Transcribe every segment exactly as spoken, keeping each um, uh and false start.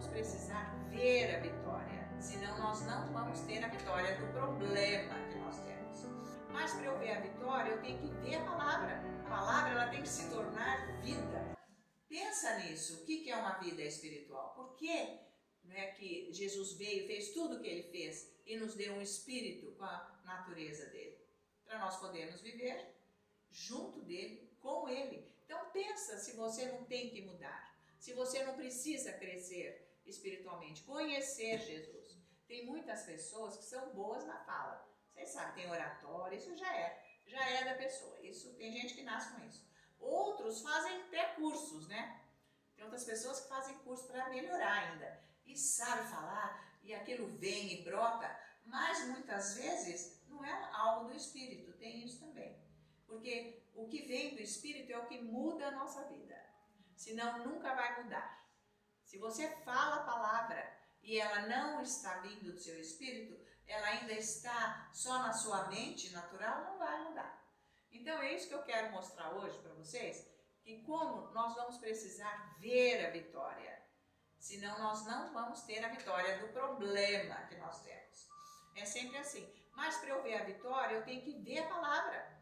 vamos precisar ver a vitória, senão nós não vamos ter a vitória do problema que nós temos. Mas para eu ver a vitória, eu tenho que ver a palavra. A palavra ela tem que se tornar vida. Pensa nisso, o que é uma vida espiritual? Por que não é que Jesus veio, fez tudo o que ele fez e nos deu um espírito com a natureza dele? Para nós podermos viver junto dele, com ele. Então pensa se você não tem que mudar, se você não precisa crescer espiritualmente, conhecer Jesus. Tem muitas pessoas que são boas na fala. Vocês sabem, tem oratório, isso já é, já é da pessoa. Isso tem gente que nasce com isso. Outros fazem até cursos, né? Tem outras pessoas que fazem curso para melhorar ainda. E sabe falar, e aquilo vem e brota, mas muitas vezes não é algo do Espírito, tem isso também. Porque o que vem do Espírito é o que muda a nossa vida. Senão nunca vai mudar. Se você fala a palavra e ela não está vindo do seu Espírito, ela ainda está só na sua mente natural, não vai mudar. Então é isso que eu quero mostrar hoje para vocês, que como nós vamos precisar ver a vitória, senão nós não vamos ter a vitória do problema que nós temos. É sempre assim. Mas para eu ver a vitória, eu tenho que ver a palavra.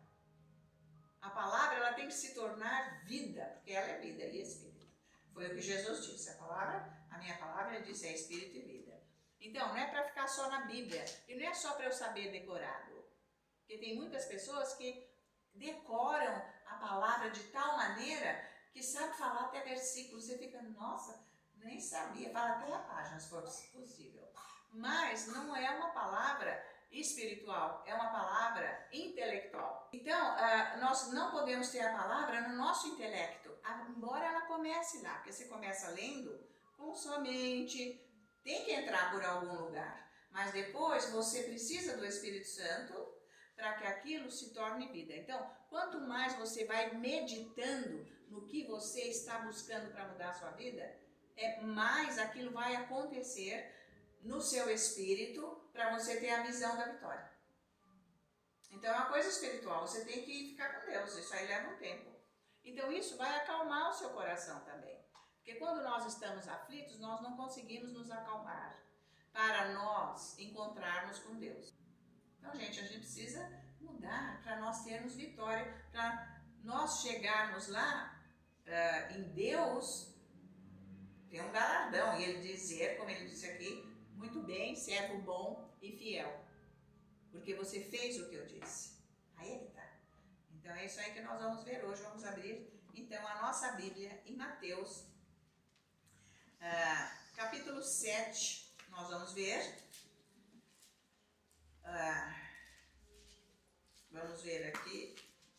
A palavra ela tem que se tornar vida, porque ela é vida e espírito. Foi o que Jesus disse. A palavra, a minha palavra, ele disse, é espírito e vida. Então, não é para ficar só na Bíblia. E não é só para eu saber decorado. Porque tem muitas pessoas que decoram a palavra de tal maneira que sabe falar até versículos. Você fica, nossa, nem sabia. Fala até a página, se for possível. Mas não é uma palavra espiritual, é uma palavra intelectual. Então, uh, nós não podemos ter a palavra no nosso intelecto, embora ela comece lá, porque você começa lendo com sua mente, tem que entrar por algum lugar, mas depois você precisa do Espírito Santo para que aquilo se torne vida. Então, quanto mais você vai meditando no que você está buscando para mudar a sua vida, é mais aquilo vai acontecer no seu espírito para você ter a visão da vitória. Então é uma coisa espiritual, você tem que ficar com Deus, isso aí leva um tempo. Então isso vai acalmar o seu coração também. Porque quando nós estamos aflitos, nós não conseguimos nos acalmar para nós encontrarmos com Deus. Então, gente, a gente precisa mudar para nós termos vitória, para nós chegarmos lá uh, em Deus, tem um galardão, e ele dizer, como ele disse aqui, muito bem, servo bom e fiel, porque você fez o que eu disse. Aí é que tá. Então é isso aí que nós vamos ver hoje. Vamos abrir então a nossa Bíblia em Mateus, ah, capítulo sete, nós vamos ver. Ah, vamos ver aqui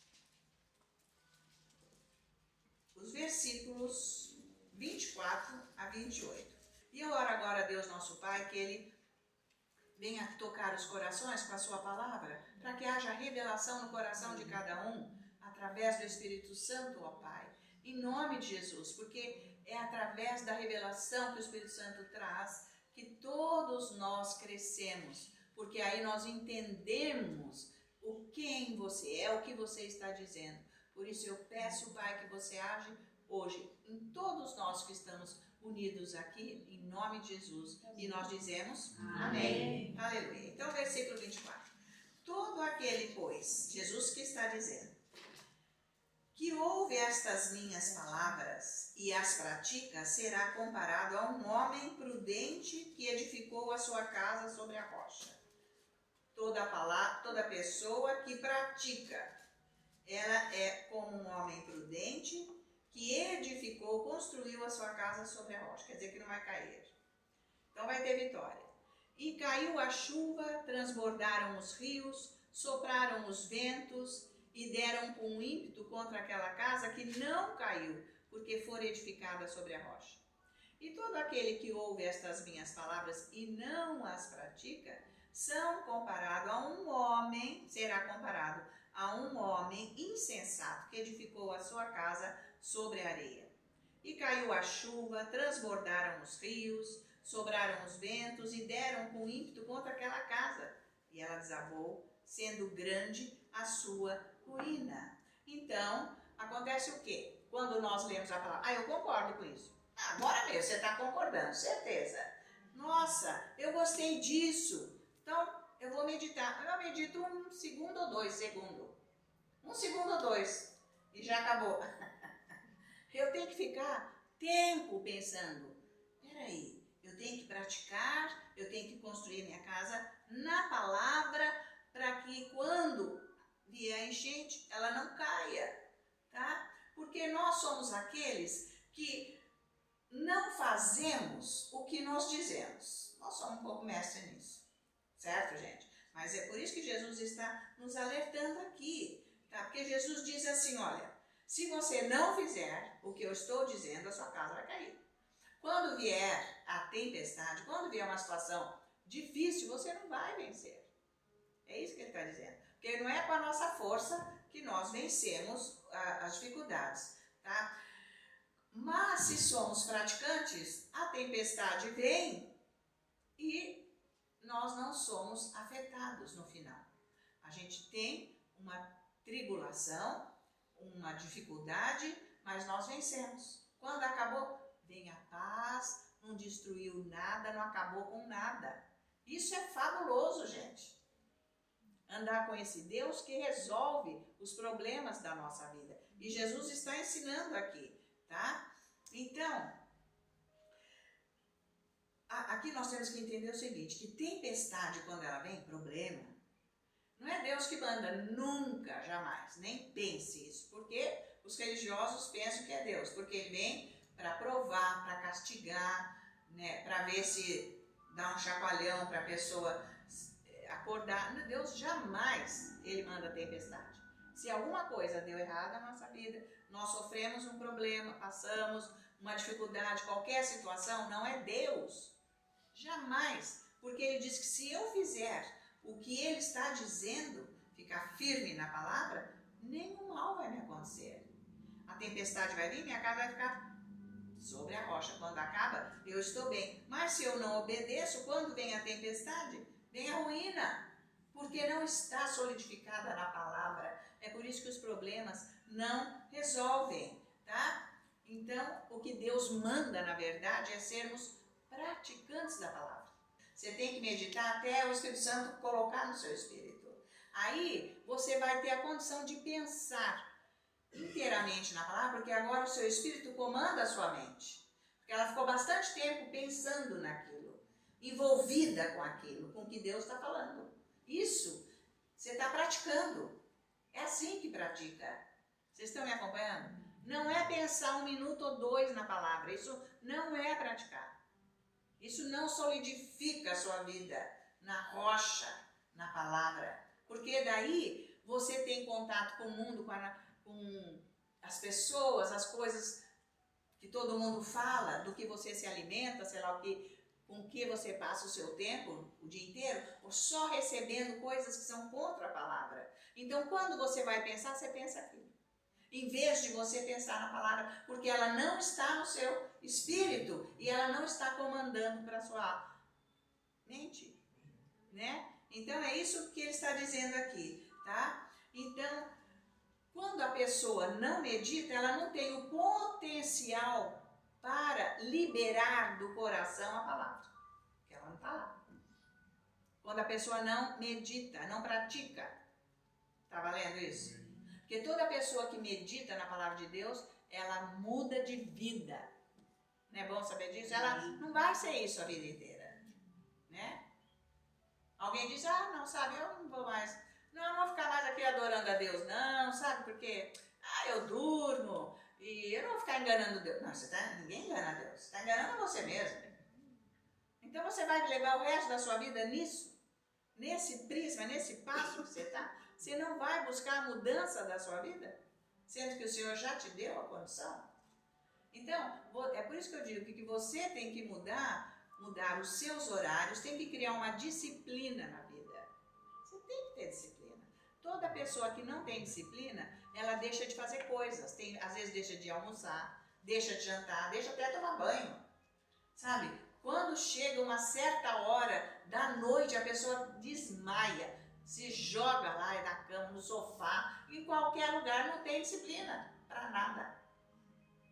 os versículos vinte e quatro a vinte e oito. E eu oro agora a Deus nosso Pai, que Ele venha tocar os corações com a sua palavra, para que haja revelação no coração de cada um, através do Espírito Santo, ó Pai, em nome de Jesus, porque é através da revelação que o Espírito Santo traz que todos nós crescemos, porque aí nós entendemos o quem você é, o que você está dizendo. Por isso eu peço, Pai, que você age hoje em todos nós que estamos unidos aqui, em nome de Jesus. E nós dizemos amém. Amém. Aleluia. Então, versículo vinte e quatro. Todo aquele, pois, Jesus que está dizendo, que ouve estas minhas palavras e as pratica, será comparado a um homem prudente que edificou a sua casa sobre a rocha. Toda, palavra, toda pessoa que pratica, ela é como um homem prudente que edificou, construiu a sua casa sobre a rocha. Quer dizer que não vai cair. Então vai ter vitória. E caiu a chuva, transbordaram os rios, sopraram os ventos e deram com ímpeto contra aquela casa que não caiu, porque fora edificada sobre a rocha. E todo aquele que ouve estas minhas palavras e não as pratica, são comparado a um homem, será comparado a um homem insensato que edificou a sua casa sobre a areia. E caiu a chuva, transbordaram os rios, sobraram os ventos e deram com ímpeto contra aquela casa. E ela desabou, sendo grande a sua ruína. Então, acontece o quê? Quando nós lemos a palavra, ah, eu concordo com isso. Agora mesmo, você está concordando, certeza. Nossa, eu gostei disso. Então, eu vou meditar. Eu medito um segundo ou dois segundos. Um segundo ou dois. E já acabou. Eu tenho que ficar tempo pensando. Peraí, eu tenho que praticar, eu tenho que construir minha casa na palavra para que quando vier a enchente, ela não caia, tá? Porque nós somos aqueles que não fazemos o que nós dizemos. Nós somos um pouco mestres nisso, certo, gente? Mas é por isso que Jesus está nos alertando aqui, tá? Porque Jesus diz assim, olha, se você não fizer o que eu estou dizendo, a sua casa vai cair. Quando vier a tempestade, quando vier uma situação difícil, você não vai vencer. É isso que ele está dizendo. Porque não é com a nossa força que nós vencemos a, as dificuldades, tá? Mas se somos praticantes, a tempestade vem e nós não somos afetados no final. A gente tem uma tribulação, uma dificuldade, mas nós vencemos. Quando acabou, vem a paz, não destruiu nada, não acabou com nada. Isso é fabuloso, gente. Andar com esse Deus que resolve os problemas da nossa vida. E Jesus está ensinando aqui, tá? Então, aqui nós temos que entender o seguinte, que tempestade, quando ela vem, problema, não é Deus que manda, nunca, jamais, nem pense isso, porque os religiosos pensam que é Deus, porque ele vem para provar, para castigar, né, para ver se dá um chacoalhão para a pessoa acordar. Deus jamais ele manda tempestade. Se alguma coisa deu errado na nossa vida, nós sofremos um problema, passamos uma dificuldade, qualquer situação, não é Deus. Jamais. Porque ele diz que se eu fizer o que ele está dizendo, ficar firme na palavra, nenhum mal vai me acontecer. A tempestade vai vir, minha casa vai ficar sobre a rocha. Quando acaba, eu estou bem. Mas se eu não obedeço, quando vem a tempestade, vem a ruína. Porque não está solidificada na palavra. É por isso que os problemas não resolvem, tá? Então, o que Deus manda, na verdade, é sermos praticantes da palavra. Você tem que meditar até o Espírito Santo colocar no seu espírito. Aí, você vai ter a condição de pensar inteiramente na palavra, porque agora o seu espírito comanda a sua mente. Porque ela ficou bastante tempo pensando naquilo, envolvida com aquilo, com o que Deus está falando. Isso, você está praticando. É assim que pratica. Vocês estão me acompanhando? Não é pensar um minuto ou dois na palavra. Isso não é praticar. Isso não solidifica a sua vida na rocha, na palavra. Porque daí você tem contato com o mundo, com, a, com as pessoas, as coisas que todo mundo fala, do que você se alimenta, sei lá o que, com que você passa o seu tempo, o dia inteiro, ou só recebendo coisas que são contra a palavra. Então, quando você vai pensar, você pensa aquilo. Em vez de você pensar na palavra, porque ela não está no seu espírito e ela não está comandando para a sua mente, né? Então, é isso que ele está dizendo aqui, tá? Então, quando a pessoa não medita, ela não tem o potencial para liberar do coração a palavra, porque ela não está lá. Quando a pessoa não medita, não pratica, tá valendo isso? Porque toda pessoa que medita na palavra de Deus, ela muda de vida. Não é bom saber disso? Ela não vai ser isso a vida inteira, né? Alguém diz, ah, não, sabe, eu não vou mais, não, eu não vou ficar mais aqui adorando a Deus, não, sabe, porque, ah, eu durmo, e eu não vou ficar enganando Deus. Não, você tá, ninguém engana Deus, você está enganando você mesmo. Então você vai levar o resto da sua vida nisso, nesse prisma, nesse passo que você está. Você não vai buscar a mudança da sua vida, sendo que o Senhor já te deu a condição. Então, é por isso que eu digo que você tem que mudar, mudar os seus horários, tem que criar uma disciplina na vida. Você tem que ter disciplina. Toda pessoa que não tem disciplina, ela deixa de fazer coisas. Tem, às vezes deixa de almoçar, deixa de jantar, deixa até tomar banho. Sabe? Quando chega uma certa hora da noite, a pessoa desmaia, se joga lá na cama, no sofá, em qualquer lugar, não tem disciplina para nada.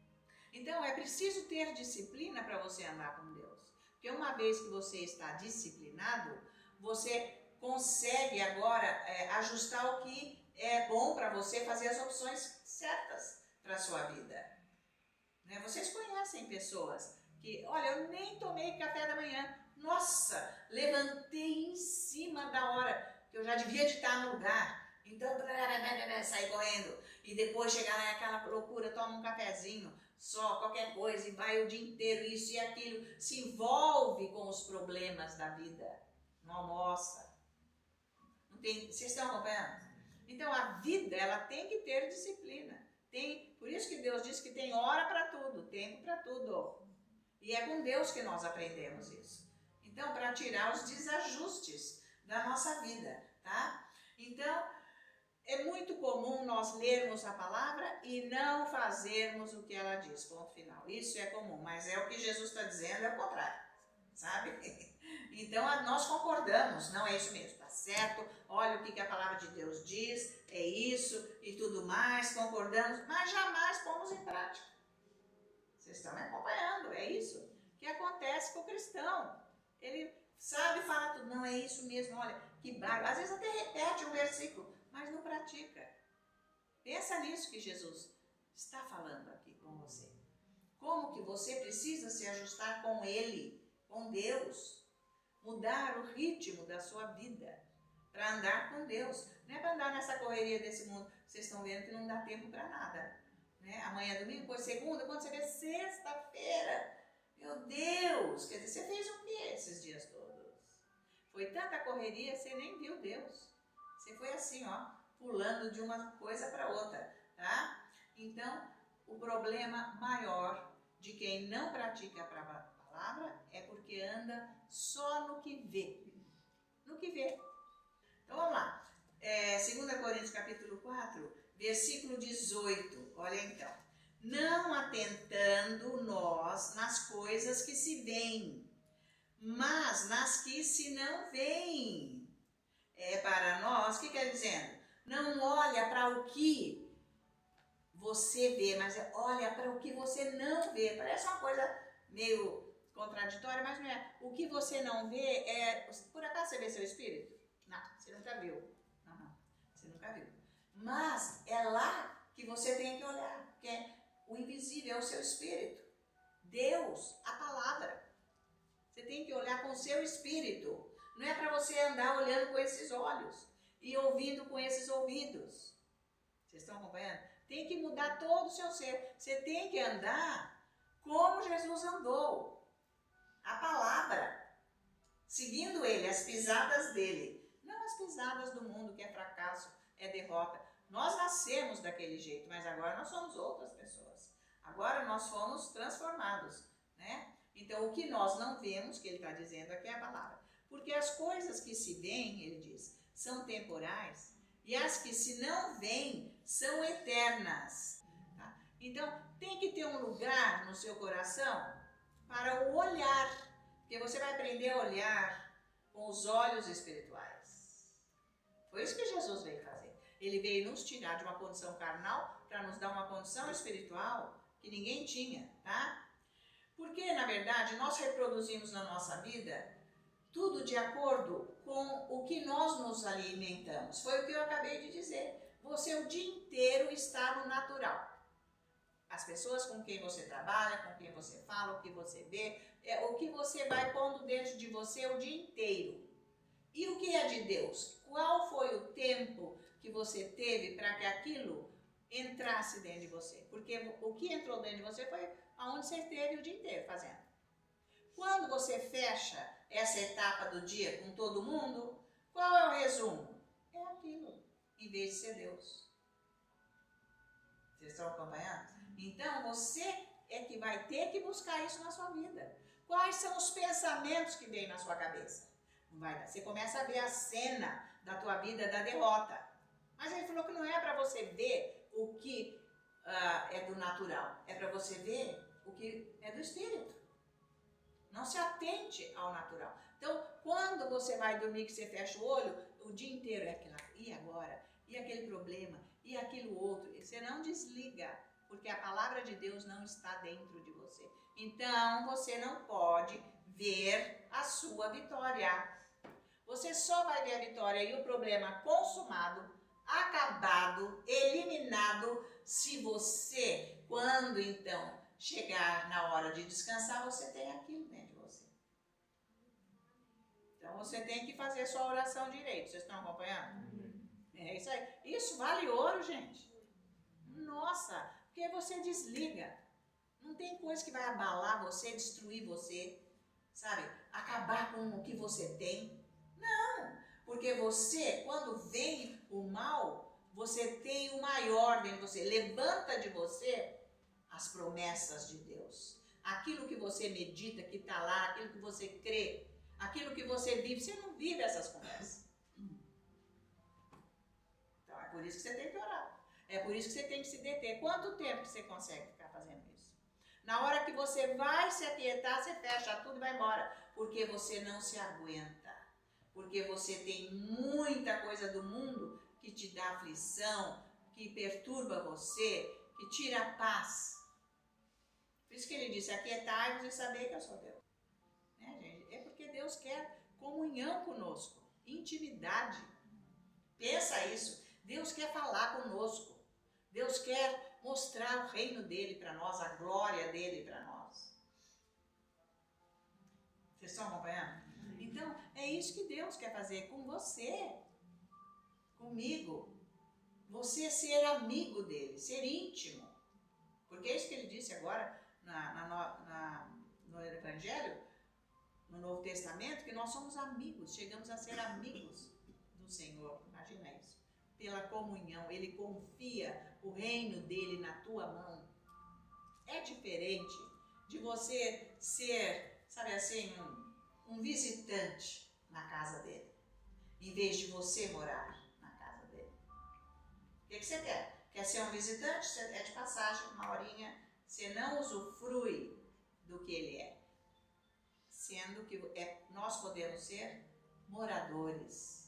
Então é preciso ter disciplina para você andar com Deus. Porque uma vez que você está disciplinado, você consegue agora é, ajustar o que é bom para você, fazer as opções certas para a sua vida. Né? Vocês conhecem pessoas que, olha, eu nem tomei café da manhã. Nossa, levantei em cima da hora, que eu já devia de estar no lugar. Então, sair correndo. E depois chegar lá naquela loucura, toma um cafezinho, só qualquer coisa, e vai o dia inteiro, isso e aquilo. Se envolve com os problemas da vida. Não almoça. Não tem, vocês estão acompanhando? Então, a vida, ela tem que ter disciplina. Tem, por isso que Deus diz que tem hora para tudo, tempo para tudo. E é com Deus que nós aprendemos isso. Então, para tirar os desajustes da nossa vida, tá? Então, é muito comum nós lermos a palavra e não fazermos o que ela diz, ponto final. Isso é comum, mas é o que Jesus está dizendo, é o contrário, sabe? Então, nós concordamos, não é isso mesmo, tá certo? Olha o que a palavra de Deus diz, é isso e tudo mais, concordamos, mas jamais pomos em prática. Vocês estão me acompanhando, é isso que acontece com o cristão. Ele sabe falar tudo, não é isso mesmo, olha, que barulho. Às vezes até repete um versículo, mas não pratica. Pensa nisso que Jesus está falando aqui com você. Como que você precisa se ajustar com Ele, com Deus. Mudar o ritmo da sua vida para andar com Deus. Não é para andar nessa correria desse mundo. Vocês estão vendo que não dá tempo para nada. Né? Amanhã é domingo, depois segunda, quando você vê sexta-feira. Meu Deus! Quer dizer, você fez o que esses dias todos? Foi tanta correria, você nem viu Deus. Você foi assim, ó, pulando de uma coisa para outra, tá? Então, o problema maior de quem não pratica a palavra é porque anda só no que vê. No que vê. Então, vamos lá. É, segunda Coríntios, capítulo quatro, versículo dezoito. Olha então. Não atentando nós nas coisas que se veem, mas nas que se não veem. É para nós, o que quer dizer? Não olha para o que você vê, mas olha para o que você não vê. Parece uma coisa meio contraditória, mas não é. O que você não vê é... Por acaso você vê seu espírito? Não, você nunca viu. Não, não, você nunca viu. Mas é lá que você tem que olhar, porque é o invisível, é o seu espírito. Deus, a palavra. Você tem que olhar com o seu espírito. Não é para você andar olhando com esses olhos e ouvindo com esses ouvidos. Vocês estão acompanhando? Tem que mudar todo o seu ser. Você tem que andar como Jesus andou. A palavra. Seguindo ele, as pisadas dele. Não as pisadas do mundo, que é fracasso, é derrota. Nós nascemos daquele jeito, mas agora nós somos outras pessoas. Agora nós fomos transformados, né? Então, o que nós não vemos, que ele está dizendo aqui é a palavra. Porque as coisas que se veem, ele diz, são temporais, e as que se não veem são eternas. Tá? Então, tem que ter um lugar no seu coração para o olhar, porque você vai aprender a olhar com os olhos espirituais. Foi isso que Jesus veio fazer. Ele veio nos tirar de uma condição carnal para nos dar uma condição espiritual que ninguém tinha, tá? Porque, na verdade, nós reproduzimos na nossa vida tudo de acordo com o que nós nos alimentamos. Foi o que eu acabei de dizer. Você o dia inteiro está no natural. As pessoas com quem você trabalha, com quem você fala, o que você vê, é, o que você vai pondo dentro de você o dia inteiro. E o que é de Deus? Qual foi o tempo que você teve para que aquilo entrasse dentro de você? Porque o que entrou dentro de você foi aonde você esteve o dia inteiro fazendo. Quando você fecha essa etapa do dia com todo mundo, qual é o resumo? É aquilo, em vez de ser Deus. Vocês estão acompanhando? Então, você é que vai ter que buscar isso na sua vida. Quais são os pensamentos que vêm na sua cabeça? Não vai dar. Você começa a ver a cena da tua vida da derrota. Mas ele falou que não é para você ver o que uh, é do natural. É para você ver o que é do espírito. Não se atente ao natural. Então, quando você vai dormir, que você fecha o olho, o dia inteiro é aquela, e agora? E aquele problema? E aquilo outro? E você não desliga porque a palavra de Deus não está dentro de você. Então, você não pode ver a sua vitória. Você só vai ver a vitória e o problema consumado, acabado, eliminado, se você, quando então chegar na hora de descansar, você tem aquilo dentro de você. Então, você tem que fazer sua oração direito. Vocês estão acompanhando? É isso aí. Isso vale ouro, gente. Nossa, porque você desliga. Não tem coisa que vai abalar você, destruir você, sabe? Acabar com o que você tem. Não, porque você, quando vem o mal, você tem o maior dentro de você. Levanta de você as promessas de Deus. Aquilo que você medita, que está lá, aquilo que você crê, aquilo que você vive. Você não vive essas conversas. Então é por isso que você tem que orar. É por isso que você tem que se deter. Quanto tempo que você consegue ficar fazendo isso? Na hora que você vai se aquietar, você fecha tudo e vai embora. Porque você não se aguenta. Porque você tem muita coisa do mundo que te dá aflição, que perturba você, que tira a paz. Por isso que ele disse, aquietai-vos e saber que eu sou Deus. Né, gente? É porque Deus quer comunhão conosco, intimidade. Pensa isso. Deus quer falar conosco. Deus quer mostrar o reino dele para nós, a glória dele para nós. Vocês estão acompanhando? Então, é isso que Deus quer fazer com você, comigo. Você ser amigo dele, ser íntimo. Porque é isso que ele disse agora na, na, na, no Evangelho, no Novo Testamento, que nós somos amigos, chegamos a ser amigos do Senhor. Imagina isso. Pela comunhão, ele confia o reino dele na tua mão. É diferente de você ser, sabe assim, um, um visitante na casa dele, em vez de você morar na casa dele. O que, que você quer? Quer ser um visitante? Você é de passagem, uma horinha, você não usufrui do que ele é. Sendo que é, nós podemos ser moradores.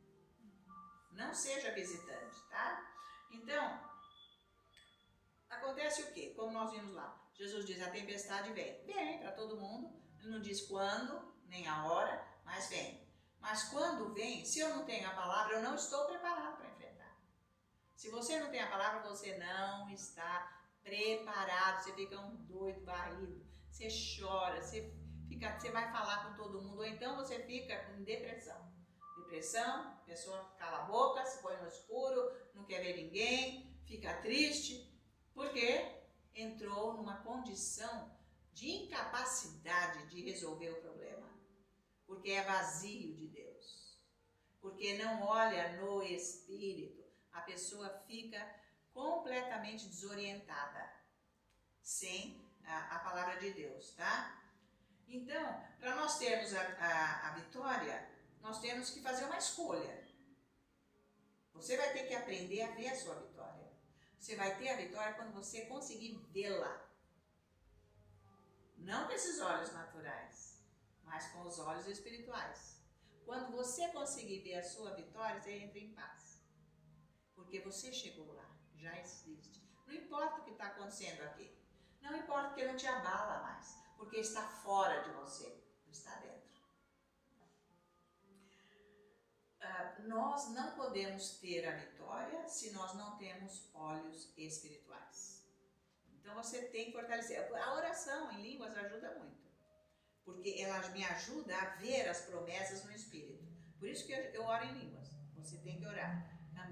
Não seja visitante, tá? Então, acontece o quê? Como nós vimos lá, Jesus diz, a tempestade vem. Vem para todo mundo, ele não diz quando, nem a hora, mas vem. Mas quando vem, se eu não tenho a palavra, eu não estou preparado para enfrentar. Se você não tem a palavra, você não está preparado. Você fica um doido, varrido, você chora, você, fica, você vai falar com todo mundo, ou então você fica com depressão. Depressão, a pessoa cala a boca, se põe no escuro, não quer ver ninguém, fica triste, porque entrou numa condição de incapacidade de resolver o problema, porque é vazio de Deus, porque não olha no Espírito, a pessoa fica completamente desorientada, sem a, a palavra de Deus, tá? Então, para nós termos a, a, a vitória, nós temos que fazer uma escolha. Você vai ter que aprender a ver a sua vitória. Você vai ter a vitória quando você conseguir vê-la. Não com esses olhos naturais, mas com os olhos espirituais. Quando você conseguir ver a sua vitória, você entra em paz. Porque você chegou lá, já existe. Não importa o que está acontecendo aqui. Não importa porque não te abala mais. Porque está fora de você, não está dentro. Uh, nós não podemos ter a vitória se nós não temos olhos espirituais. Então você tem que fortalecer. A oração em línguas ajuda muito, porque ela me ajuda a ver as promessas no Espírito. Por isso que eu, eu oro em línguas. Você tem que orar.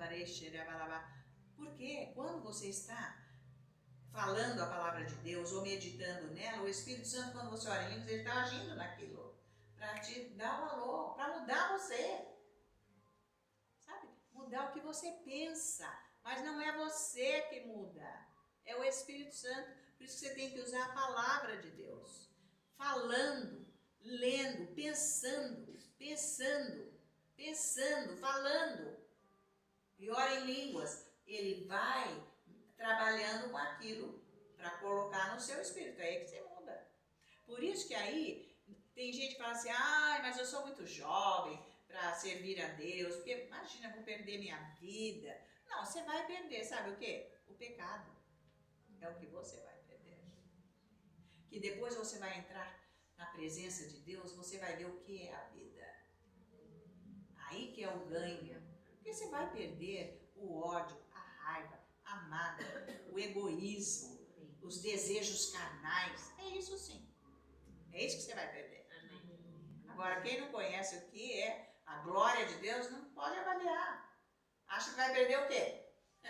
Porque quando você está falando a palavra de Deus ou meditando nela, o Espírito Santo, quando você ora em línguas, ele está agindo naquilo para te dar valor, para mudar você. Sabe? Mudar o que você pensa. Mas não é você que muda. É o Espírito Santo. Por isso que você tem que usar a palavra de Deus. Falando, lendo, pensando, pensando, pensando, falando. E ora em línguas. Ele vai trabalhando com aquilo para colocar no seu espírito. É aí que você muda. Por isso que aí tem gente que fala assim, ai, mas eu sou muito jovem para servir a Deus, porque imagina, eu vou perder minha vida. Não, você vai perder, sabe o quê? O pecado. é o que você vai perder. Que depois você vai entrar na presença de Deus, você vai ver o que é a vida. Aí que é o ganho. Porque você vai perder o ódio, a raiva, a mágoa, o egoísmo, os desejos carnais. É isso sim. É isso que você vai perder. Agora, quem não conhece o que é a glória de Deus, não pode avaliar. Acha que vai perder o quê?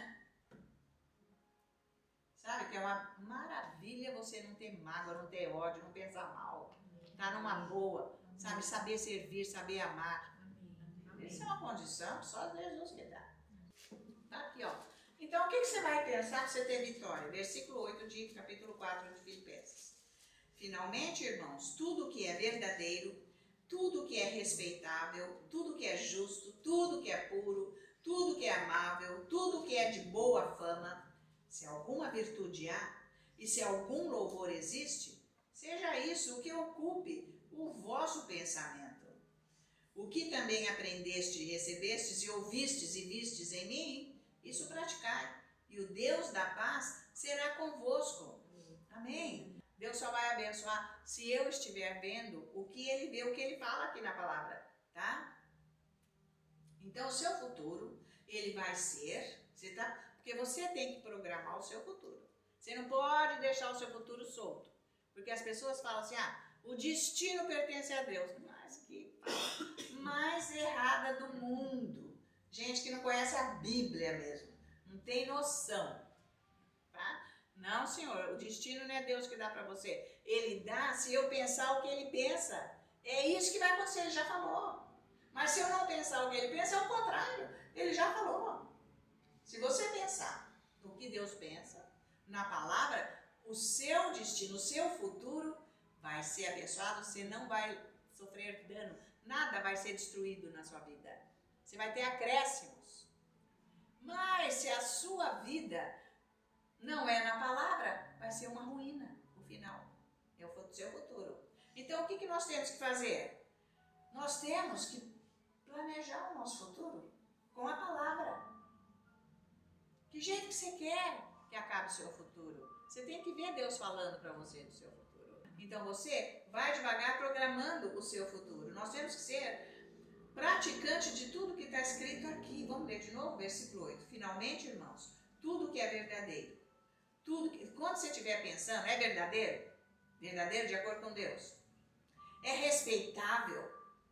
Sabe que é uma maravilha você não ter mágoa, não ter ódio, não pensar mal. Tá numa boa, sabe? Saber servir, saber amar. Isso é uma condição que só Jesus que dá. Tá aqui, ó. Então, o que, que você vai pensar para você ter vitória? Versículo oito de capítulo quatro de Filipenses. Finalmente, irmãos, tudo que é verdadeiro, tudo que é respeitável, tudo que é justo, tudo que é puro, tudo que é amável, tudo que é de boa fama, se alguma virtude há e se algum louvor existe, seja isso o que ocupe o vosso pensamento. O que também aprendeste, recebestes e ouvistes e vistes em mim, isso praticai, e o Deus da paz será convosco. Amém. Deus só vai abençoar se eu estiver vendo o que ele vê, o que ele fala aqui na palavra, tá? Então, o seu futuro, ele vai ser, você tá, porque você tem que programar o seu futuro. Você não pode deixar o seu futuro solto, porque as pessoas falam assim, ah, o destino pertence a Deus. Mas que mais errada do mundo. Gente que não conhece a Bíblia mesmo, não tem noção, tá? Não, senhor, o destino não é Deus que dá para você. Ele dá se eu pensar o que ele pensa. É isso que vai acontecer, ele já falou. Mas se eu não pensar o que ele pensa, é o contrário. Ele já falou. Se você pensar no que Deus pensa, na palavra, o seu destino, o seu futuro vai ser abençoado, você não vai sofrer dano, nada vai ser destruído na sua vida. Você vai ter acréscimos. Mas se a sua vida não é na palavra, vai ser uma ruína no final. É o seu futuro. Então, o que, que nós temos que fazer? Nós temos que planejar o nosso futuro com a palavra. Que jeito que você quer que acabe o seu futuro? Você tem que ver Deus falando para você do seu futuro. Então, você vai devagar programando o seu futuro. Nós temos que ser praticante de tudo que está escrito aqui. Vamos ler de novo, versículo oito. Finalmente, irmãos, tudo que é verdadeiro, tudo que, quando você estiver pensando, é verdadeiro? Verdadeiro de acordo com Deus. É respeitável,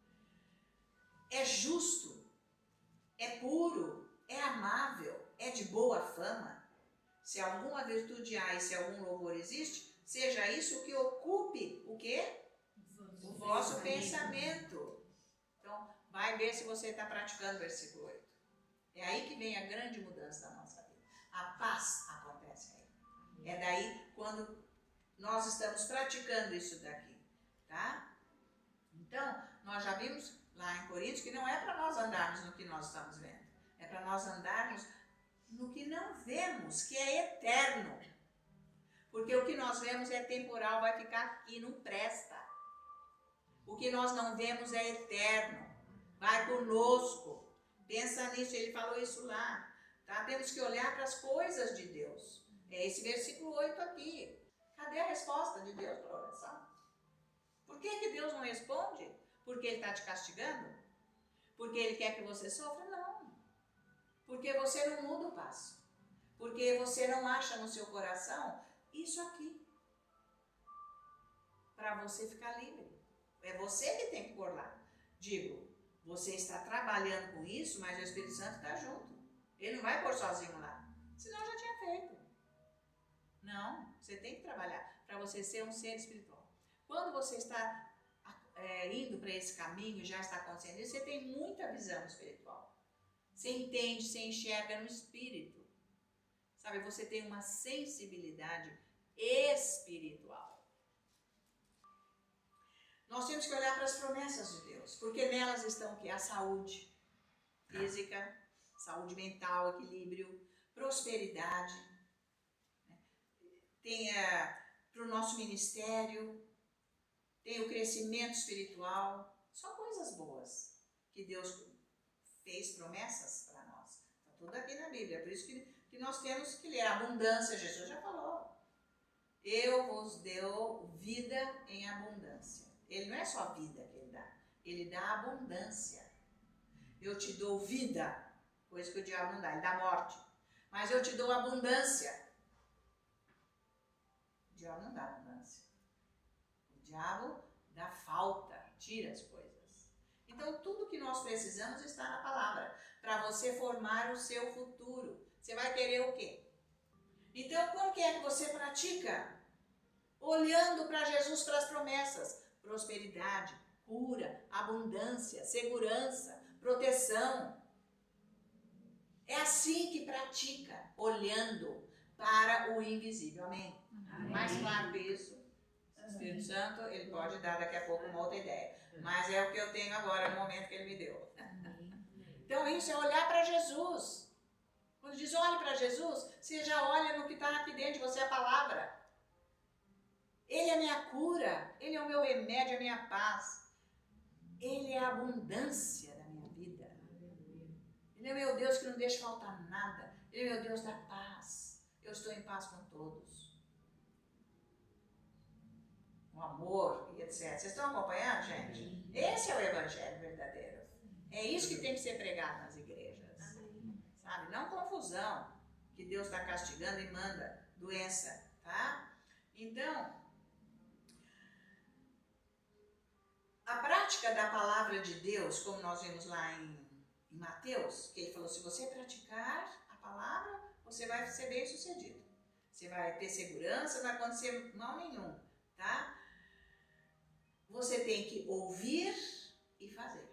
é justo, é puro, é amável, é de boa fama. Se alguma virtude há e se algum louvor existe, seja isso o que ocupe o quê? O vosso pensamento. Então, vai ver se você está praticando o versículo oito. É aí que vem a grande mudança da nossa vida. A paz acontece aí. É daí quando nós estamos praticando isso daqui, tá? Então, nós já vimos lá em Coríntios que não é para nós andarmos no que nós estamos vendo. É para nós andarmos no que não vemos, que é eterno. Porque o que nós vemos é temporal, vai ficar aqui, não presta. O que nós não vemos é eterno, vai conosco. Pensa nisso, ele falou isso lá. Tá? Temos que olhar para as coisas de Deus. É esse versículo oito aqui. Cadê a resposta de Deus para a oração? Por que, que Deus não responde? Porque Ele está te castigando? Porque Ele quer que você sofra? Não. Porque você não muda o passo. Porque você não acha no seu coração isso aqui. Para você ficar livre. É você que tem que pôr lá. Digo, você está trabalhando com isso, mas o Espírito Santo está junto. Ele não vai pôr sozinho lá. Senão já tinha feito. Não, você tem que trabalhar para você ser um ser espiritual. Quando você está é, indo para esse caminho, já está acontecendo isso, você tem muita visão espiritual. Você entende, você enxerga no espírito. Sabe, você tem uma sensibilidade espiritual. Nós temos que olhar para as promessas de Deus, porque nelas estão o quê? A saúde física, saúde mental, equilíbrio, prosperidade, né? Tem para o nosso ministério, tem o crescimento espiritual, só coisas boas que Deus fez promessas para nós. Está tudo aqui na Bíblia, por isso que que nós temos que ler. Abundância, Jesus já falou. Eu vos dou vida em abundância. Ele não é só vida que ele dá, ele dá abundância. Eu te dou vida, coisa que o diabo não dá, ele dá morte. Mas eu te dou abundância. O diabo não dá abundância. O diabo dá falta, tira as coisas. Então tudo que nós precisamos está na palavra, para você formar o seu futuro. Você vai querer o quê? Então como que é que você pratica? Olhando para Jesus, para as promessas. Prosperidade, cura, abundância, segurança, proteção. É assim que pratica, olhando para o invisível. Amém? Amém. Mais claro que isso, o Espírito Santo, ele pode dar daqui a pouco uma outra ideia. Mas é o que eu tenho agora, no momento que ele me deu. Então isso é olhar para Jesus. Quando diz olhe para Jesus, você já olha no que está aqui dentro de você, a palavra. Ele é a minha cura, Ele é o meu remédio, a minha paz. Ele é a abundância da minha vida. Ele é meu Deus que não deixa faltar nada. Ele é meu Deus da paz. Eu estou em paz com todos. O amor e etcétera. Vocês estão acompanhando, gente? Esse é o evangelho verdadeiro. É isso que tem que ser pregado nas igrejas. Sabe? Não confusão, que Deus está castigando e manda doença, tá? Então, a prática da palavra de Deus, como nós vimos lá em, em Mateus, que ele falou, se você praticar a palavra, você vai ser bem sucedido. Você vai ter segurança, não vai acontecer mal nenhum, tá? Você tem que ouvir e fazer.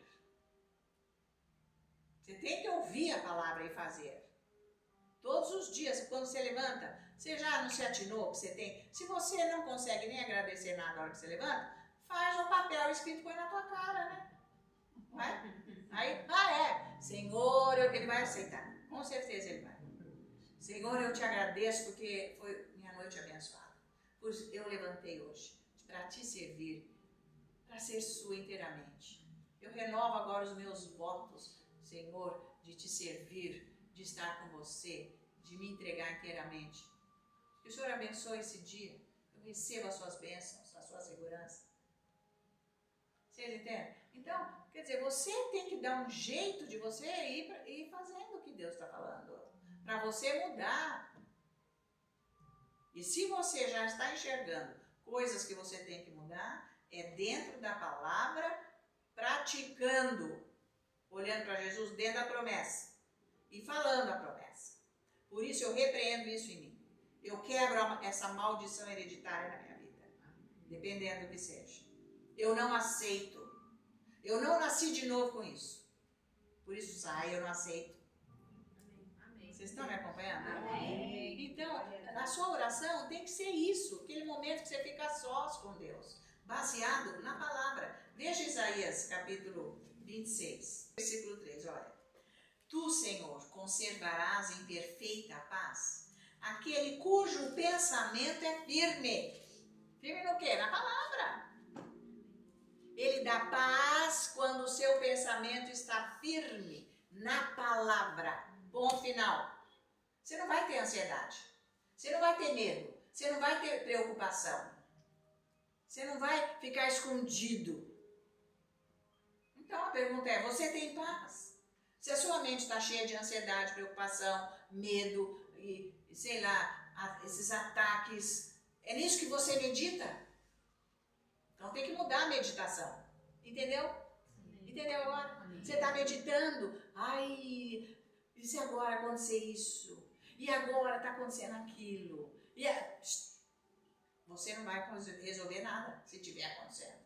Você tem que ouvir a palavra e fazer. Todos os dias, quando você levanta, você já não se atinou que você tem? Se você não consegue nem agradecer nada na hora que você levanta, faz um papel escrito e põe na tua cara, né? Vai? Aí, ah é, Senhor, eu, ele vai aceitar. Com certeza ele vai. Senhor, eu te agradeço porque foi minha noite abençoada. Pois eu levantei hoje para te servir, para ser sua inteiramente. Eu renovo agora os meus votos, Senhor, de te servir, de estar com você, de me entregar inteiramente. Que o Senhor abençoe esse dia. Eu recebo as suas bênçãos, a sua segurança. Vocês entendem? Então, quer dizer, você tem que dar um jeito de você ir, ir fazendo o que Deus está falando. Para você mudar. E se você já está enxergando coisas que você tem que mudar, é dentro da palavra, praticando, olhando para Jesus dentro da promessa e falando a promessa. Por isso eu repreendo isso em mim. Eu quebro essa maldição hereditária na minha vida, dependendo do que seja. Eu não aceito. Eu não nasci de novo com isso. Por isso sai, eu não aceito. Amém. Vocês estão me acompanhando? Amém. Então, na sua oração tem que ser isso, aquele momento que você fica sós com Deus, baseado na palavra. Veja Isaías, capítulo vinte e seis, versículo três, olha. Tu, Senhor, conservarás em perfeita paz aquele cujo pensamento é firme. Firme no quê? Na palavra. Ele dá paz quando o seu pensamento está firme na palavra. Ponto final. Você não vai ter ansiedade. Você não vai ter medo. Você não vai ter preocupação. Você não vai ficar escondido. Então a pergunta é, você tem paz? Se a sua mente está cheia de ansiedade, preocupação, medo e, sei lá, esses ataques, é nisso que você medita? Então tem que mudar a meditação. Entendeu? Sim. Entendeu agora? Sim. Você está meditando. Ai, e se agora acontecer isso? E agora está acontecendo aquilo? E a... Você não vai resolver nada se estiver acontecendo.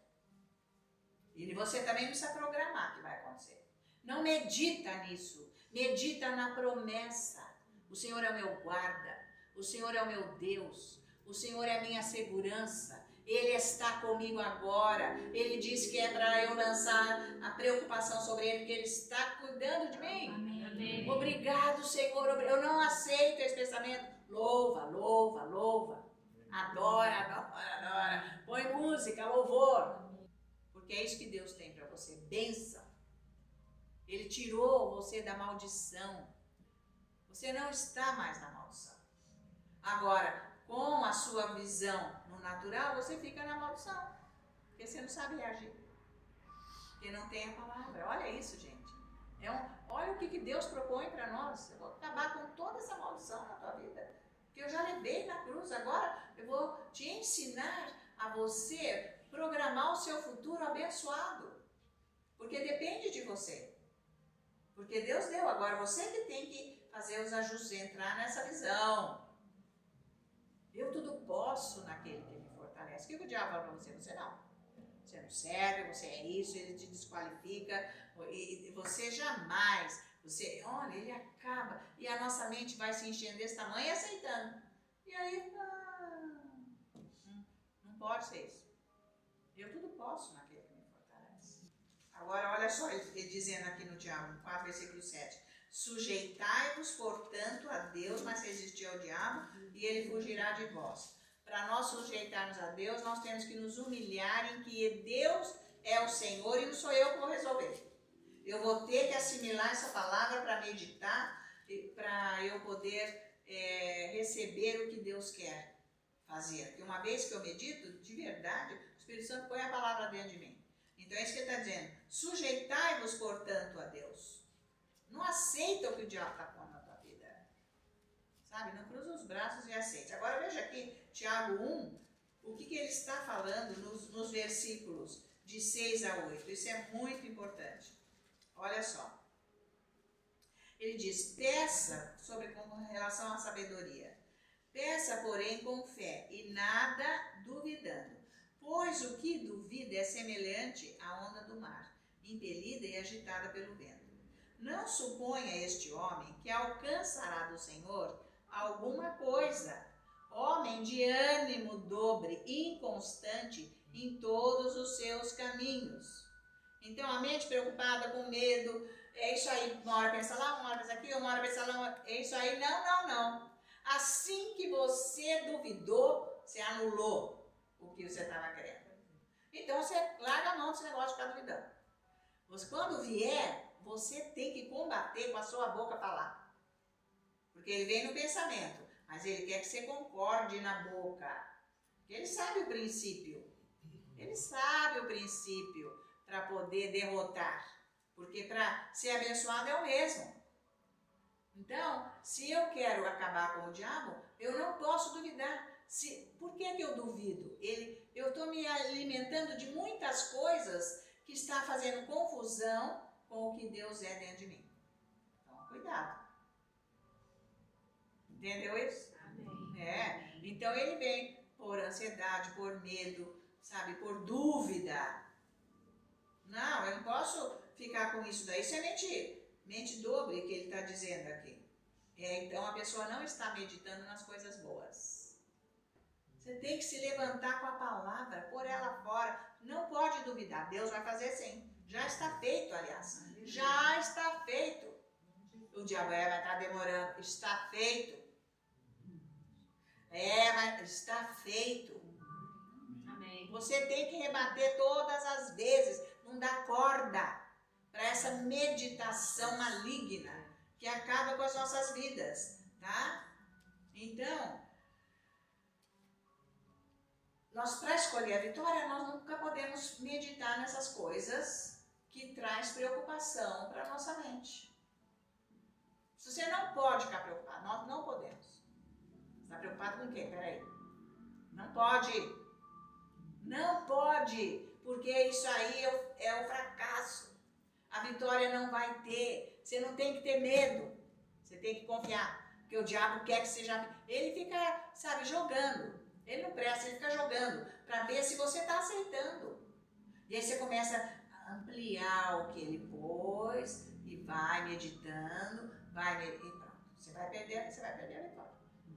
E você também não precisa programar que vai acontecer. Não medita nisso. Medita na promessa. O Senhor é o meu guarda. O Senhor é o meu Deus. O Senhor é a minha segurança. Ele está comigo agora. Ele disse que é para eu lançar a preocupação sobre Ele, porque Ele está cuidando de mim. Amém. Obrigado, Senhor. Eu não aceito esse pensamento. Louva, louva, louva. Adora, adora, adora. Põe música, louvor. Porque é isso que Deus tem para você. Bênção. Ele tirou você da maldição. Você não está mais na maldição. Agora, com a sua visão no natural, você fica na maldição. Porque você não sabe reagir. Porque não tem a palavra. Olha isso, gente. É um, olha o que, que Deus propõe para nós. Eu vou acabar com toda essa maldição na tua vida. Que eu já levei na cruz. Agora eu vou te ensinar a você programar o seu futuro abençoado. Porque depende de você. Porque Deus deu. Agora você que tem que fazer os ajustes, entrar nessa visão. Eu tudo posso naquele que me fortalece. O que o diabo fala para você? Você não. Você não serve, você é isso, ele te desqualifica. E você jamais, você, olha, ele acaba. E a nossa mente vai se enchendo desse tamanho e aceitando. E aí, ah, não pode ser isso. Eu tudo posso naquele que me fortalece. Agora, olha só, ele, ele dizendo aqui no Tiago quatro, versículo sete. Sujeitai-vos, portanto, a Deus, mas resistir ao diabo, e ele fugirá de vós. Para nós sujeitarmos a Deus, nós temos que nos humilhar em que Deus é o Senhor e não sou eu que vou resolver. Eu vou ter que assimilar essa palavra para meditar, para eu poder é, receber o que Deus quer fazer. Porque uma vez que eu medito, de verdade, o Espírito Santo põe a palavra dentro de mim. Então é isso que ele está dizendo. Sujeitai-vos, portanto, a Deus. Não aceita o que o diabo está pondo na tua vida. Sabe? Não cruza os braços e aceita. Agora veja aqui, Tiago um, o que, que ele está falando nos, nos versículos de seis a oito. Isso é muito importante. Olha só. Ele diz, peça, sobre com relação à sabedoria. Peça, porém, com fé, e nada duvidando. Pois o que duvida é semelhante à onda do mar, impelida e agitada pelo vento. Não suponha este homem que alcançará do Senhor alguma coisa. Homem de ânimo dobre, inconstante em todos os seus caminhos. Então a mente preocupada, com medo, é isso aí, uma hora pensa lá, uma hora pensa aqui, uma hora pensa lá, é isso aí, não, não, não. Assim que você duvidou, você anulou o que você estava querendo. Então você larga a mão desse negócio de ficar duvidando. Você, quando vier, você tem que combater com a sua boca falar. Porque ele vem no pensamento, mas ele quer que você concorde na boca. Porque ele sabe o princípio. Ele sabe o princípio para poder derrotar. Porque para ser abençoado é o mesmo. Então, se eu quero acabar com o diabo, eu não posso duvidar. Se, por que, que eu duvido? Ele, eu estou me alimentando de muitas coisas que está fazendo confusão com o que Deus é dentro de mim. Então, cuidado. Entendeu isso? Amém. É. Então, ele vem por ansiedade, por medo, sabe, por dúvida. Não, eu não posso ficar com isso daí. Isso é mente, mente dobre que ele está dizendo aqui. É, então, a pessoa não está meditando nas coisas boas. Você tem que se levantar com a palavra, pôr ela fora. Não pode duvidar. Deus vai fazer sim. Já está feito, aliás. Já está feito. O diabo é, vai estar demorando. Está feito. É, mas está feito. Amém. Você tem que rebater todas as vezes. Não dá corda para essa meditação maligna que acaba com as nossas vidas, tá? Então, nós, para escolher a vitória, nós nunca podemos meditar nessas coisas que traz preocupação para a nossa mente. Se você não pode ficar preocupado, nós não podemos. Você está preocupado com o quê? Peraí. Não pode. Não pode, porque isso aí é o, é o fracasso. A vitória não vai ter. Você não tem que ter medo. Você tem que confiar. Porque o diabo quer que seja... Ele fica, sabe, jogando. Ele não presta, ele fica jogando para ver se você está aceitando. E aí você começa a ampliar o que ele pôs e vai meditando, vai e pronto. Você vai perder, você vai perder a vitória.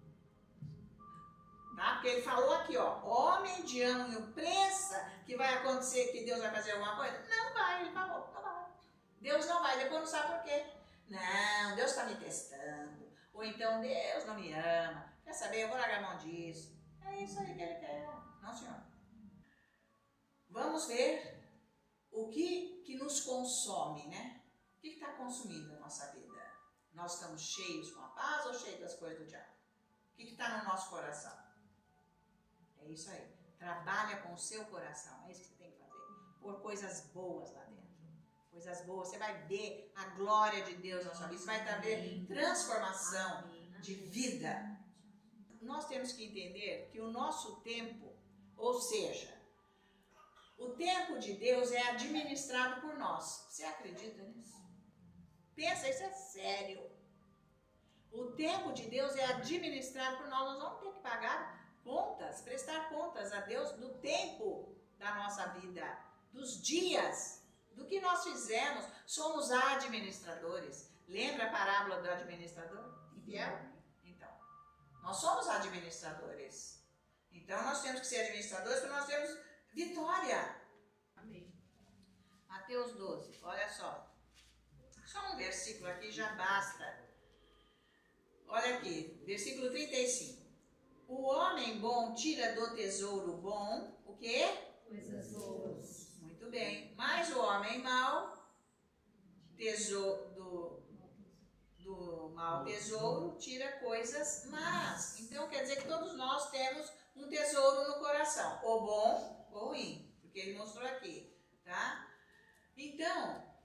Tá? Porque ele falou aqui, ó, homem de ânimo, pensa que vai acontecer, que Deus vai fazer alguma coisa? Não vai, ele falou, não vai. Deus não vai, depois não sabe por quê. Não, Deus está me testando. Ou então, Deus não me ama. Quer saber, eu vou largar a mão disso. É isso aí que ele quer. Não, senhor. Vamos ver o que, que nos consome, né? O que está consumindo a nossa vida? Nós estamos cheios com a paz ou cheios das coisas do diabo? O que está no nosso coração? É isso aí. Trabalha com o seu coração. É isso que você tem que fazer. Pôr coisas boas lá dentro. Coisas boas. Você vai ver a glória de Deus na sua vida. Você vai ver transformação de vida. Nós temos que entender que o nosso tempo, ou seja, o tempo de Deus é administrado por nós. Você acredita nisso? Pensa, isso é sério. O tempo de Deus é administrado por nós. Nós vamos ter que pagar contas, prestar contas a Deus do tempo da nossa vida, dos dias, do que nós fizemos. Somos administradores. Lembra a parábola do administrador infiel? Então, nós somos administradores. Então, nós temos que ser administradores porque nós temos vitória. Amém. Mateus doze, olha só. Só um versículo aqui já basta. Olha aqui, versículo trinta e cinco. O homem bom tira do tesouro bom, o quê? Coisas boas. Muito bem. Mas o homem mau, tesouro, do, do mau tesouro, tira coisas más. Então quer dizer que todos nós temos um tesouro no coração, ou bom ou ruim, porque ele mostrou aqui, tá? Então,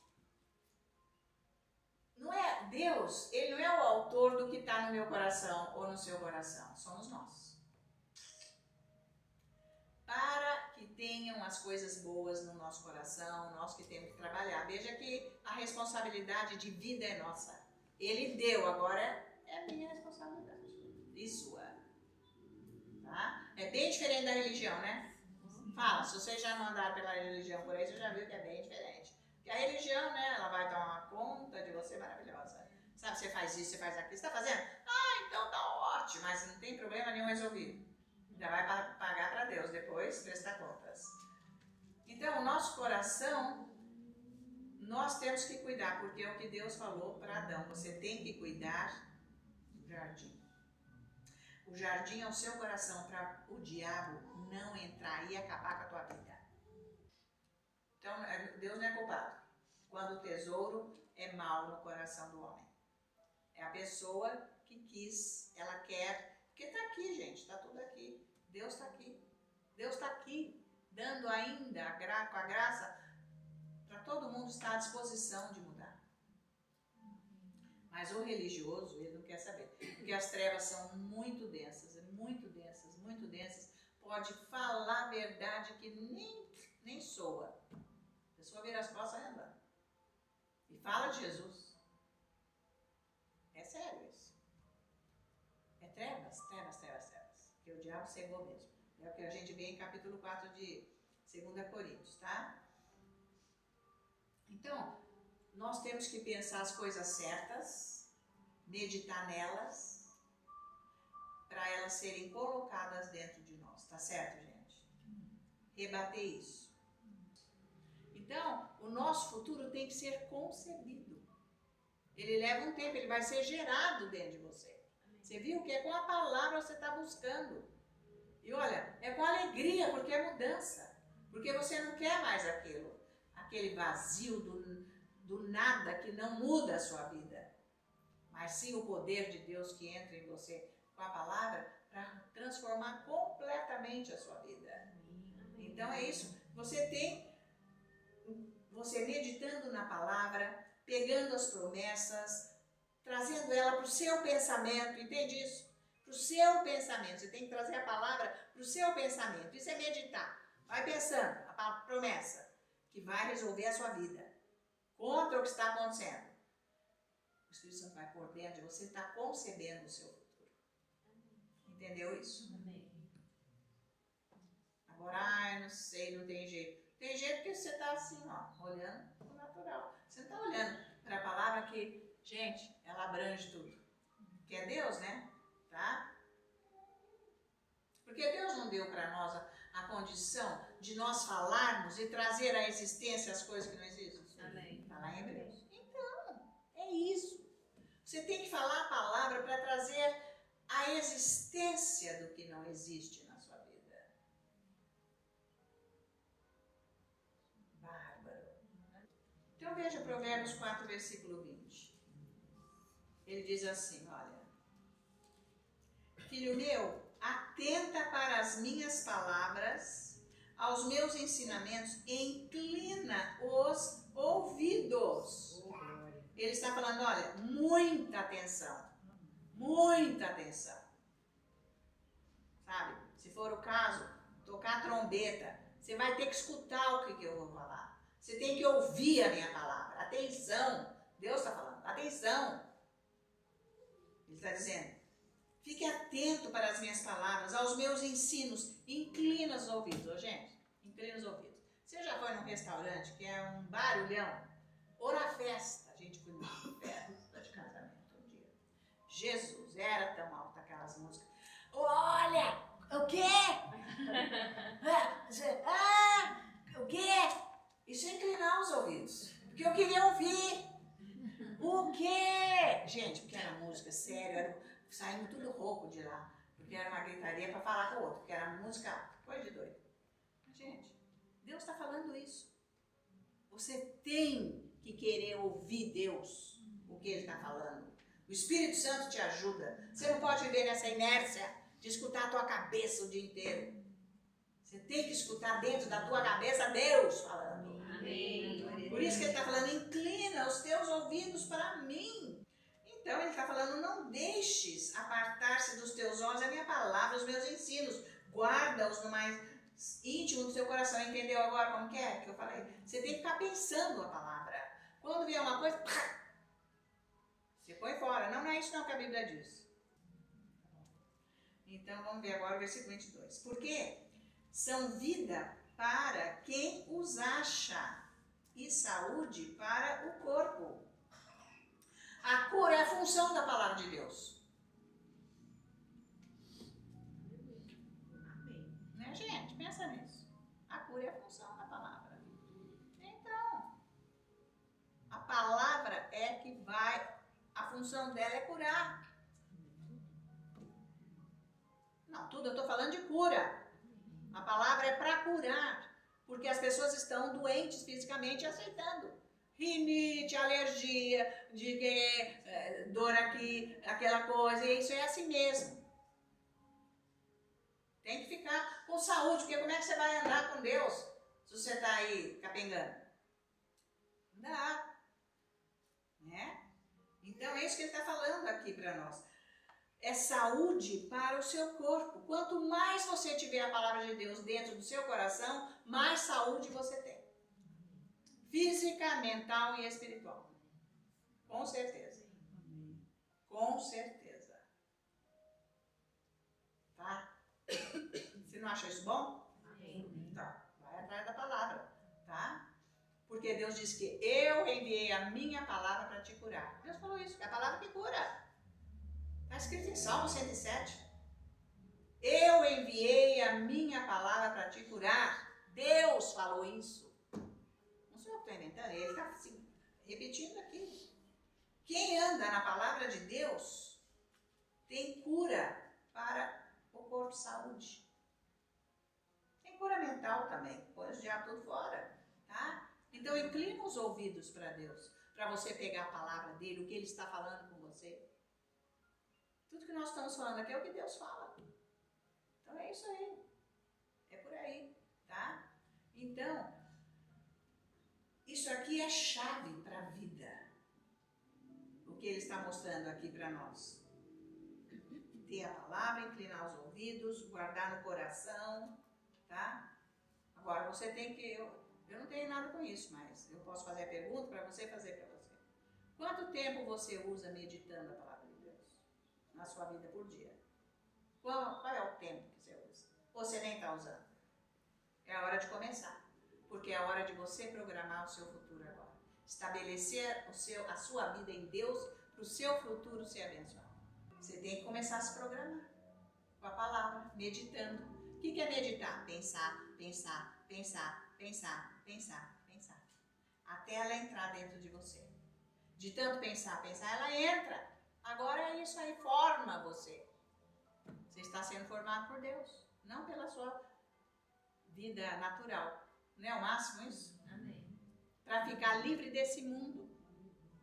não é Deus, ele não é o autor do que está no meu coração ou no seu coração, somos nós. Para que tenham as coisas boas no nosso coração, nós que temos que trabalhar. Veja que a responsabilidade de vida é nossa. Ele deu, agora é minha responsabilidade e sua. Tá? É bem diferente da religião, né? Fala, se você já não andar pela religião por aí, você já viu que é bem diferente. Porque a religião, né, ela vai tomar conta de você maravilhosa. Sabe, você faz isso, você faz aquilo, você está fazendo? Ah, então tá ótimo, mas não tem problema nenhum resolvido. Já vai pagar para Deus depois, prestar contas. Então, o nosso coração, nós temos que cuidar, porque é o que Deus falou para Adão. Você tem que cuidar do jardim. O jardim é o seu coração para o diabo não entrar e acabar com a tua vida. Então, Deus não é culpado quando o tesouro é mau no coração do homem. É a pessoa que quis, ela quer, porque está aqui, gente, está tudo aqui. Deus está aqui. Deus está aqui, dando ainda a gra com a graça para todo mundo estar à disposição de mudar. Mas o religioso, ele não quer saber, porque as trevas são muito densas, muito densas, muito densas. Pode falar a verdade que nem, nem soa. A pessoa vira as costas e anda. E fala de Jesus. É sério isso. É trevas, trevas, trevas, trevas. Que o diabo cegou mesmo. É o que a gente vê em capítulo quatro de segunda Coríntios, tá? Então, nós temos que pensar as coisas certas, meditar nelas, para elas serem colocadas dentro de nós, tá certo, gente? Rebater isso. Então, o nosso futuro tem que ser concebido. Ele leva um tempo, ele vai ser gerado dentro de você. Você viu que é com a palavra você está buscando. E olha, é com alegria, porque é mudança. Porque você não quer mais aquilo, aquele vazio do, do nada que não muda a sua vida. Mas sim o poder de Deus que entra em você com a palavra para transformar completamente a sua vida. Então é isso. Você tem, você meditando na palavra, pegando as promessas, trazendo ela para o seu pensamento, entende isso? Para o seu pensamento. Você tem que trazer a palavra para o seu pensamento. Isso é meditar. Vai pensando, a promessa que vai resolver a sua vida. Contra o que está acontecendo. O Espírito Santo vai por dentro, você está concebendo o seu futuro. Entendeu isso? Amém. Agora, ai, não sei, não tem jeito. Tem jeito porque você está assim, ó, olhando para o natural. Você não está olhando para a palavra que, gente, ela abrange tudo. Que é Deus, né? Tá? Porque Deus não deu para nós a, a condição de nós falarmos e trazer à existência as coisas que não existem. Amém. Está lá em Hebreus. Então, é isso. Você tem que falar a palavra para trazer a existência do que não existe na sua vida. Bárbaro. Então veja Provérbios quatro, versículo vinte. ele diz assim, olha, filho meu, atenta para as minhas palavras, aos meus ensinamentos, inclina os ouvidos. Ele está falando, olha, muita atenção, muita atenção. Sabe, se for o caso, tocar trombeta, você vai ter que escutar o que, que eu vou falar. Você tem que ouvir a minha palavra. Atenção, Deus está falando, atenção. Ele está dizendo, fique atento para as minhas palavras, aos meus ensinos, inclina os ouvidos. Ô, gente, inclina os ouvidos. Você já foi num restaurante que é um barulhão? Ou na festa, a gente foi numa festa de casamento um dia. Jesus, era tão alta aquelas músicas. Olha, o quê? Ah, o quê? Isso é inclinar os ouvidos, porque eu queria ouvir. O quê? Gente, porque era música séria, era, saindo tudo rouco de lá, porque era uma gritaria para falar com o outro, porque era música, coisa de doido. Gente, Deus está falando isso. Você tem que querer ouvir Deus, o que Ele está falando. O Espírito Santo te ajuda. Você não pode viver nessa inércia de escutar a tua cabeça o dia inteiro. Você tem que escutar dentro da tua cabeça Deus falando. Amém. Por isso que Ele está falando, inclina os teus ouvidos para mim. Então Ele está falando, não deixes apartar-se dos teus olhos a minha palavra, os meus ensinos. Guarda-os no mais íntimo do seu coração. Entendeu agora como que é que eu falei? Você tem que ficar pensando a palavra. Quando vier uma coisa, você põe fora. Não, não é isso não que a Bíblia diz. Então vamos ver agora o versículo vinte e dois. Porque são vida para quem os acha e saúde para o corpo. A cura é a função da palavra de Deus. Amém. Né, gente? Pensa nisso. A cura é a função da palavra. Então, a palavra é que vai, a função dela é curar. Não, tudo eu estou falando de cura. A palavra é para curar, porque as pessoas estão doentes fisicamente aceitando. Rinite, alergia, de que, é, dor aqui, aquela coisa, e isso é assim mesmo. Tem que ficar com saúde, porque como é que você vai andar com Deus se você está aí capengando? Não dá. Né? Então é isso que ele está falando aqui para nós. É saúde para o seu corpo. Quanto mais você tiver a palavra de Deus dentro do seu coração, mais saúde você tem. Física, mental e espiritual. Com certeza. Com certeza. Tá? Você não acha isso bom? Então, vai atrás da palavra. Tá? Porque Deus disse que eu enviei a minha palavra para te curar. Deus falou isso, é a palavra que cura. Está escrito em Salmo cento e sete. Eu enviei a minha palavra para te curar. Deus falou isso. Não sou eu que estou inventando, ele está assim, repetindo aqui. Quem anda na palavra de Deus tem cura para o corpo, saúde. Tem cura mental também, põe o diabo tudo fora, tá? Então inclina os ouvidos para Deus, para você pegar a palavra dele, o que ele está falando com você. Tudo que nós estamos falando aqui é o que Deus fala. Então é isso aí. É por aí, tá? Então, isso aqui é chave para a vida. O que ele está mostrando aqui para nós. Ter a palavra, inclinar os ouvidos, guardar no coração, tá? Agora você tem que... Eu, eu não tenho nada com isso, mas eu posso fazer a pergunta para você fazer para você. Quanto tempo você usa meditando a palavra de Deus na sua vida por dia? Qual, qual é o tempo que você usa? Ou você nem está usando? É a hora de começar. Porque é a hora de você programar o seu futuro agora. Estabelecer o seu, a sua vida em Deus para o seu futuro ser abençoado. Você tem que começar a se programar com a palavra, meditando. O que é meditar? Pensar, pensar, pensar, pensar, pensar, pensar. Até ela entrar dentro de você. De tanto pensar, pensar, ela entra. Agora é isso aí, forma você. Você está sendo formado por Deus, não pela sua vida natural. Não é o máximo isso? Amém. Para ficar livre desse mundo.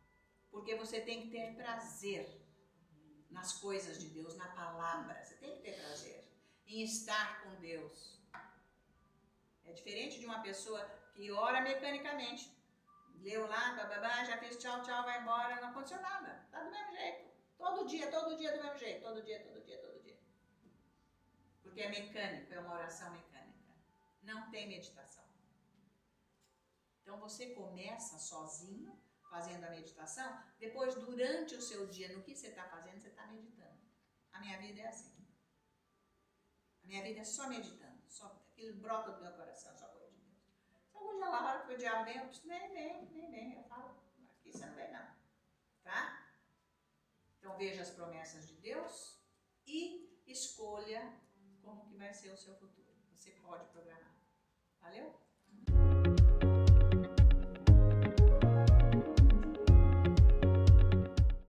Porque você tem que ter prazer nas coisas de Deus, na palavra. Você tem que ter prazer em estar com Deus. É diferente de uma pessoa que ora mecanicamente. Leu lá, bababá, já fez tchau, tchau, vai embora, não aconteceu nada. Tá do mesmo jeito. Todo dia, todo dia do mesmo jeito. Todo dia, todo dia, todo dia. Porque é mecânico, é uma oração mecânica. Não tem meditação. Então você começa sozinho, fazendo a meditação, depois durante o seu dia, no que você está fazendo, você está meditando. A minha vida é assim. A minha vida é só meditando, só aquilo brota do meu coração, só coisa de Deus. Se algum dia lá, a hora que o diabo vem, eu disse, nem vem, nem vem. Eu falo, aqui você não vem não, tá? Então veja as promessas de Deus e escolha como que vai ser o seu futuro. Você pode programar. Valeu?